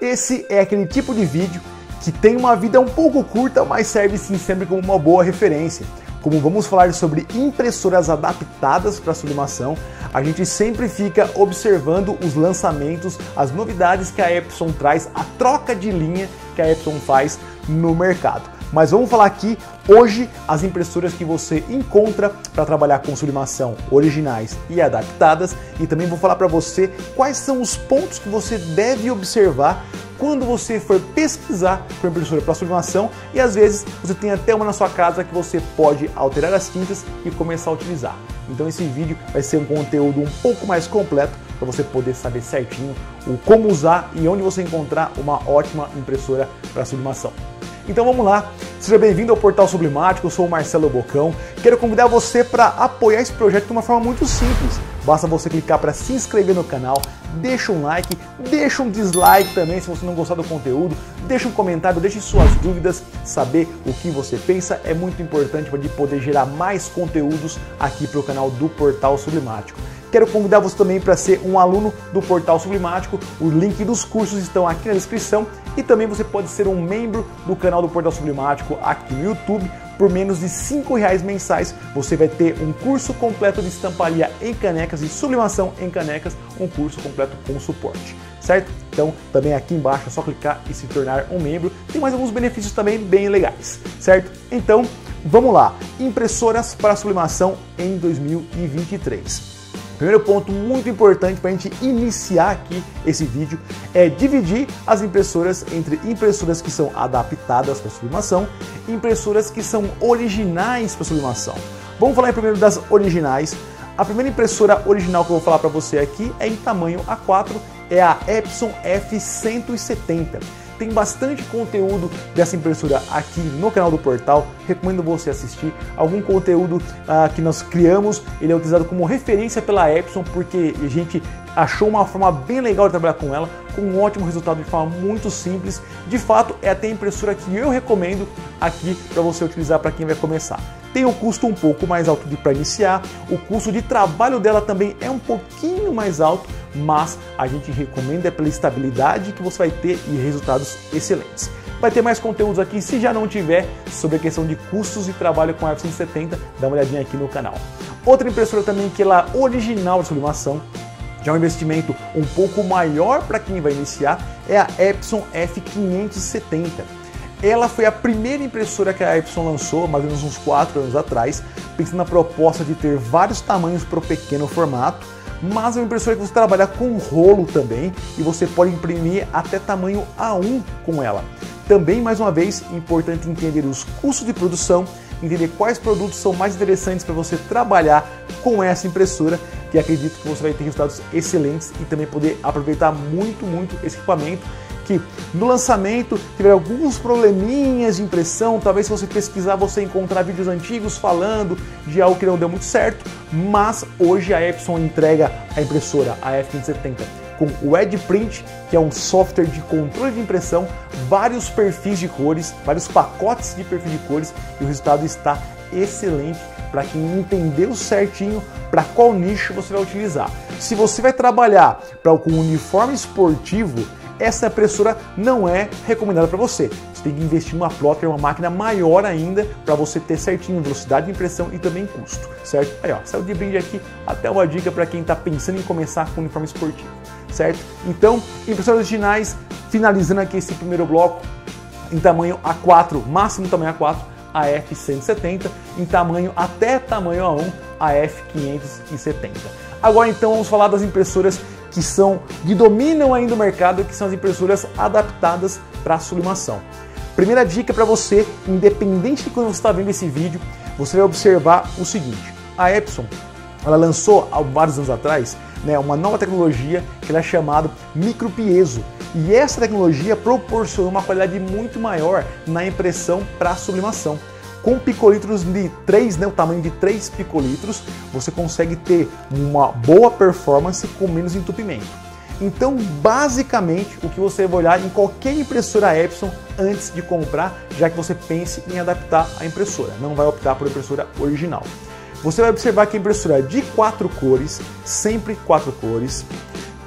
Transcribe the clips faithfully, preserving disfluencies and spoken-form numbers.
Esse é aquele tipo de vídeo que tem uma vida um pouco curta, mas serve sim sempre como uma boa referência. Como vamos falar sobre impressoras adaptadas para sublimação, a gente sempre fica observando os lançamentos, as novidades que a Epson traz, a troca de linha que a Epson faz no mercado. Mas vamos falar aqui hoje as impressoras que você encontra para trabalhar com sublimação originais e adaptadas, e também vou falar para você quais são os pontos que você deve observar quando você for pesquisar por impressora para sublimação, e às vezes você tem até uma na sua casa que você pode alterar as tintas e começar a utilizar. Então esse vídeo vai ser um conteúdo um pouco mais completo para você poder saber certinho o como usar e onde você encontrar uma ótima impressora para sublimação. Então vamos lá, seja bem-vindo ao Portal Sublimático, eu sou o Marcelo Bocão, quero convidar você para apoiar esse projeto de uma forma muito simples. Basta você clicar para se inscrever no canal, deixa um like, deixa um dislike também se você não gostar do conteúdo, deixa um comentário, deixe suas dúvidas, saber o que você pensa é muito importante para poder gerar mais conteúdos aqui para o canal do Portal Sublimático. Quero convidar você também para ser um aluno do Portal Sublimático, o link dos cursos estão aqui na descrição e também você pode ser um membro do canal do Portal Sublimático aqui no YouTube. Por menos de cinco reais mensais você vai ter um curso completo de estamparia em canecas e sublimação em canecas, um curso completo com suporte, certo? Então também aqui embaixo é só clicar e se tornar um membro, tem mais alguns benefícios também bem legais, certo? Então vamos lá, impressoras para sublimação em dois mil e vinte e três. Primeiro ponto muito importante para a gente iniciar aqui esse vídeo é dividir as impressoras entre impressoras que são adaptadas para sublimação e impressoras que são originais para sublimação. Vamos falar primeiro das originais. A primeira impressora original que eu vou falar para você aqui é em tamanho A quatro, é a Epson F cento e setenta. Tem bastante conteúdo dessa impressora aqui no canal do portal, recomendo você assistir. Algum conteúdo uh, que nós criamos, ele é utilizado como referência pela Epson, porque a gente achou uma forma bem legal de trabalhar com ela, com um ótimo resultado de forma muito simples. De fato, é até a impressora que eu recomendo aqui para você utilizar para quem vai começar. Tem um custo um pouco mais alto para iniciar, o custo de trabalho dela também é um pouquinho mais alto, mas a gente recomenda pela estabilidade que você vai ter e resultados excelentes. Vai ter mais conteúdos aqui, se já não tiver, sobre a questão de custos e trabalho com a F cento e setenta, dá uma olhadinha aqui no canal. Outra impressora também que ela é original de sublimação, já é um investimento um pouco maior para quem vai iniciar, é a Epson F quinhentos e setenta. Ela foi a primeira impressora que a Epson lançou, mais ou menos uns quatro anos atrás, pensando na proposta de ter vários tamanhos para o pequeno formato, mas é uma impressora que você trabalha com rolo também e você pode imprimir até tamanho A um com ela. Também, mais uma vez, importante entender os custos de produção, entender quais produtos são mais interessantes para você trabalhar com essa impressora, que acredito que você vai ter resultados excelentes e também poder aproveitar muito, muito esse equipamento, que no lançamento tiver alguns probleminhas de impressão, talvez se você pesquisar você encontrar vídeos antigos falando de algo que não deu muito certo, mas hoje a Epson entrega a impressora, a F quinhentos e setenta, com o Edge Print, que é um software de controle de impressão, vários perfis de cores, vários pacotes de perfil de cores, e o resultado está excelente para quem entendeu certinho para qual nicho você vai utilizar. Se você vai trabalhar para com um uniforme esportivo, essa impressora não é recomendada para você. Você tem que investir numa plotter, uma máquina maior ainda, para você ter certinho velocidade de impressão e também custo, certo? Aí ó, saiu de brinde aqui até uma dica para quem está pensando em começar com uniforme esportivo, certo? Então, impressoras originais, finalizando aqui esse primeiro bloco, em tamanho A quatro, máximo tamanho A quatro, a F cento e setenta, em tamanho até tamanho A um, a F quinhentos e setenta. Agora então vamos falar das impressoras que são que dominam ainda o mercado, que são as impressoras adaptadas para sublimação. Primeira dica para você, independente de quando você está vendo esse vídeo, você vai observar o seguinte: a Epson, ela lançou há vários anos atrás, né, uma nova tecnologia que ela é chamada micropiezo, e essa tecnologia proporciona uma qualidade muito maior na impressão para sublimação. Com picolitros de três, né, o tamanho de três picolitros, você consegue ter uma boa performance com menos entupimento. Então, basicamente, o que você vai olhar em qualquer impressora Epson antes de comprar, já que você pense em adaptar a impressora, não vai optar por impressora original. Você vai observar que a impressora é de quatro cores, sempre quatro cores.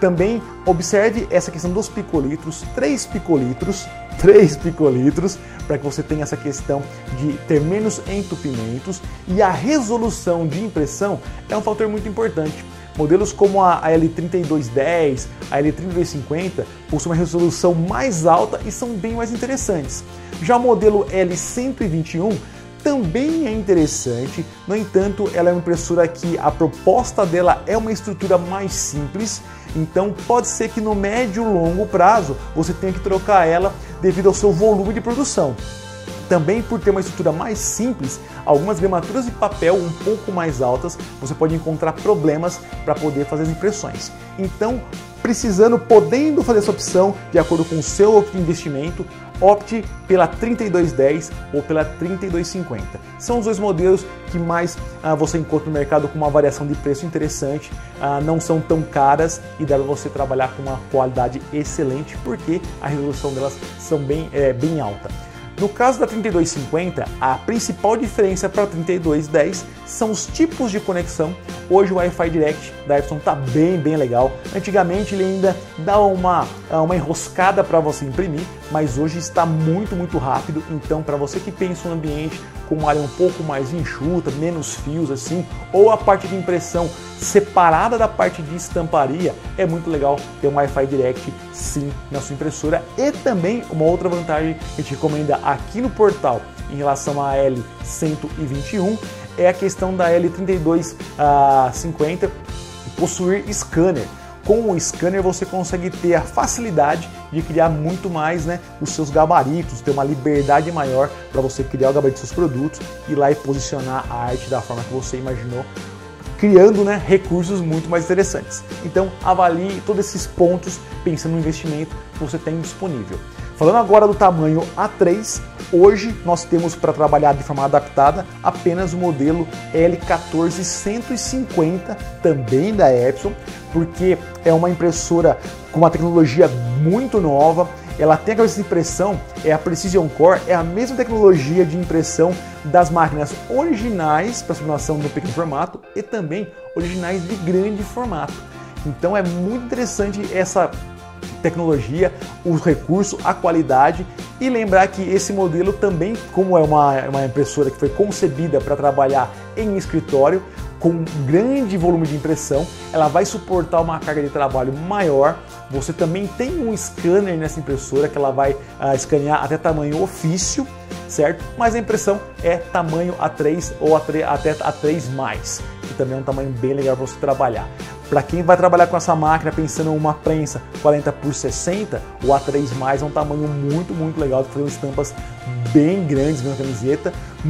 Também observe essa questão dos picolitros, três picolitros, três picolitros, para que você tenha essa questão de ter menos entupimentos, e a resolução de impressão é um fator muito importante. Modelos como a L trinta e dois dez, a L trinta e dois cinquenta possuem uma resolução mais alta e são bem mais interessantes. Já o modelo L cento e vinte e um também é interessante, no entanto, ela é uma impressora que a proposta dela é uma estrutura mais simples, então pode ser que no médio e longo prazo você tenha que trocar ela devido ao seu volume de produção. Também por ter uma estrutura mais simples, algumas gramaturas de papel um pouco mais altas, você pode encontrar problemas para poder fazer as impressões. Então, precisando, podendo fazer essa opção de acordo com o seu investimento, opte pela trinta e dois dez ou pela trinta e dois cinquenta. São os dois modelos que mais ah, você encontra no mercado com uma variação de preço interessante, ah, não são tão caras e dá para você trabalhar com uma qualidade excelente porque a resolução delas são bem, é, bem alta. No caso da trinta e dois cinquenta, a principal diferença para a trinta e dois dez são os tipos de conexão. Hoje o Wi-Fi Direct da Epson está bem, bem legal. Antigamente ele ainda dá uma, uma enroscada para você imprimir, mas hoje está muito, muito rápido. Então, para você que pensa um ambiente com uma área um pouco mais enxuta, menos fios assim, ou a parte de impressão separada da parte de estamparia, é muito legal ter um Wi-Fi Direct sim na sua impressora. E também uma outra vantagem que a gente recomenda aqui no portal em relação à L cento e vinte e um é a questão da L trinta e dois cinquenta possuir scanner. Com o scanner você consegue ter a facilidade de criar muito mais, né, os seus gabaritos, ter uma liberdade maior para você criar o gabarito dos seus produtos, ir lá e posicionar a arte da forma que você imaginou, criando, né, recursos muito mais interessantes. Então avalie todos esses pontos pensando no investimento que você tem disponível. Falando agora do tamanho A três, hoje nós temos para trabalhar de forma adaptada apenas o modelo L quatorze cento e cinquenta, também da Epson, porque é uma impressora com uma tecnologia muito nova. Ela tem a cabeça de impressão, é a Precision Core, é a mesma tecnologia de impressão das máquinas originais para sublimação no pequeno formato e também originais de grande formato. Então é muito interessante essa tecnologia, o recurso, a qualidade, e lembrar que esse modelo também, como é uma, uma impressora que foi concebida para trabalhar em escritório, com grande volume de impressão, ela vai suportar uma carga de trabalho maior. Você também tem um scanner nessa impressora que ela vai uh, escanear até tamanho ofício, certo? Mas a impressão é tamanho A três ou até A três mais, que também é um tamanho bem legal para você trabalhar. Para quem vai trabalhar com essa máquina pensando em uma prensa quarenta por sessenta, o A três mais é um tamanho muito, muito legal de fazer estampas bem grandes na camiseta.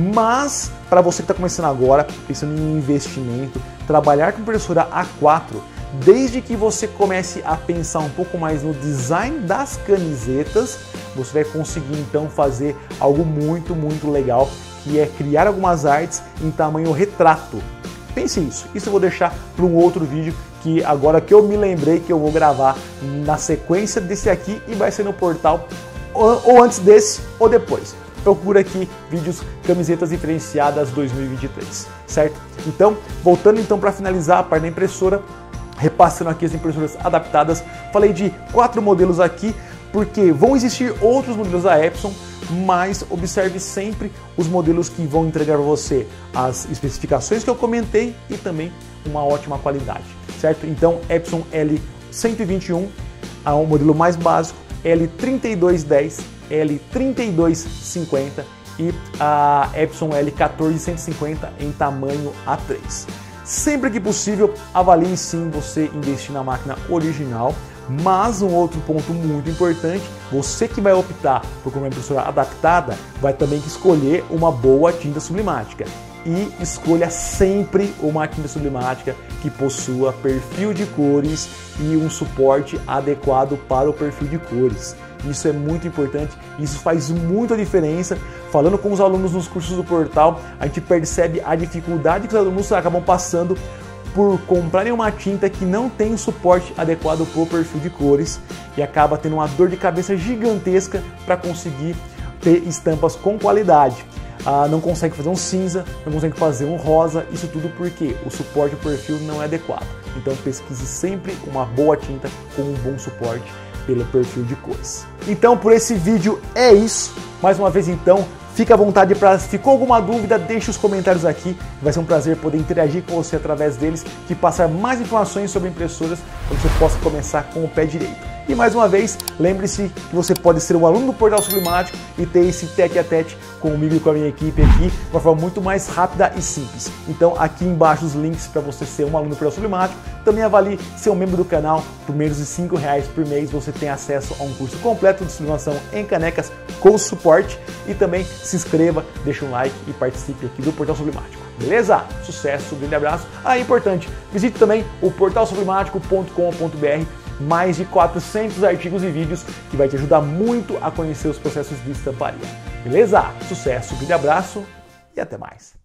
Mas para você que está começando agora, pensando em investimento, trabalhar com impressora A quatro, desde que você comece a pensar um pouco mais no design das camisetas, você vai conseguir então fazer algo muito, muito legal, que é criar algumas artes em tamanho retrato. Pense isso, isso eu vou deixar para um outro vídeo que agora que eu me lembrei que eu vou gravar na sequência desse aqui e vai ser no portal ou, ou antes desse ou depois. Procura aqui vídeos camisetas diferenciadas dois mil e vinte e três, certo? Então, voltando então para finalizar a parte da impressora, repassando aqui as impressoras adaptadas, falei de quatro modelos aqui, porque vão existir outros modelos da Epson, mas observe sempre os modelos que vão entregar para você as especificações que eu comentei e também uma ótima qualidade, certo? Então, Epson L cento e vinte e um, o modelo mais básico, L trinta e dois dez, L trinta e dois cinquenta e a Epson L quatorze cento e cinquenta em tamanho A três. Sempre que possível, avalie sim você investir na máquina original. Mas um outro ponto muito importante, você que vai optar por uma impressora adaptada, vai também escolher uma boa tinta sublimática. E escolha sempre uma tinta sublimática que possua perfil de cores e um suporte adequado para o perfil de cores. Isso é muito importante, isso faz muita diferença. Falando com os alunos nos cursos do portal, a gente percebe a dificuldade que os alunos acabam passando por comprarem uma tinta que não tem o suporte adequado para o perfil de cores e acaba tendo uma dor de cabeça gigantesca para conseguir ter estampas com qualidade. ah, não consegue fazer um cinza, não consegue fazer um rosa, isso tudo porque o suporte do perfil não é adequado. Então pesquise sempre uma boa tinta com um bom suporte pelo perfil de cores. Então por esse vídeo é isso. Mais uma vez então, fique à vontade para, se ficou alguma dúvida, deixe os comentários aqui. Vai ser um prazer poder interagir com você através deles e passar mais informações sobre impressoras para que você possa começar com o pé direito. E mais uma vez, lembre-se que você pode ser um aluno do Portal Sublimático e ter esse tete a tete comigo e com a minha equipe aqui de uma forma muito mais rápida e simples. Então aqui embaixo os links para você ser um aluno do Portal Sublimático. Também avalie ser um membro do canal. Por menos de cinco reais por mês você tem acesso a um curso completo de sublimação em canecas com suporte. E também se inscreva, deixe um like e participe aqui do Portal Sublimático. Beleza? Sucesso, um grande abraço. Ah, é importante, visite também o portal sublimático ponto com ponto br. Mais de quatrocentos artigos e vídeos que vai te ajudar muito a conhecer os processos de estamparia. Beleza? Sucesso, um grande abraço e até mais.